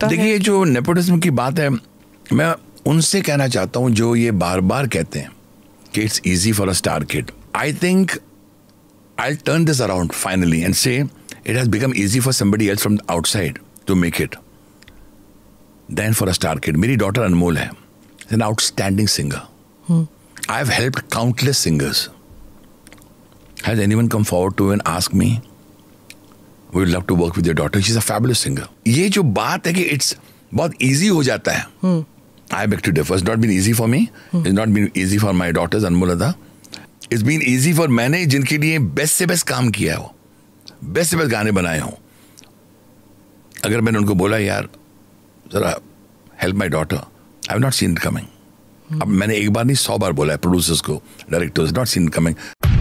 होता है? देखिए, जो नेपोटिज्म की बात है, मैं उनसे कहना चाहता हूँ जो ये बार बार कहते हैं कि it's easy for a star kid. I think I turn this around finally and say it has become easy for somebody else from outside to make it then for a star kid. मेरी daughter Anmol है, an outstanding singer. I have helped countless singers. Has anyone come forward to and ask me, we would love to work with your daughter, she's a fabulous singer. ये जो बात है कि it's बहुत easy हो जाता है, I beg to differ. It's not been easy for me. It's not been easy for my daughters Anmolada. It's been easy for मैंने जिनके लिए बेस्ट से बेस्ट काम किया हो, बेस्ट से बेस्ट गाने बनाए हो. अगर मैंने उनको बोला यार जरा help my daughter, I have not seen it coming. अब मैंने एक बार नहीं 100 बार बोला है प्रोड्यूसर्स को, directors, not seen it coming.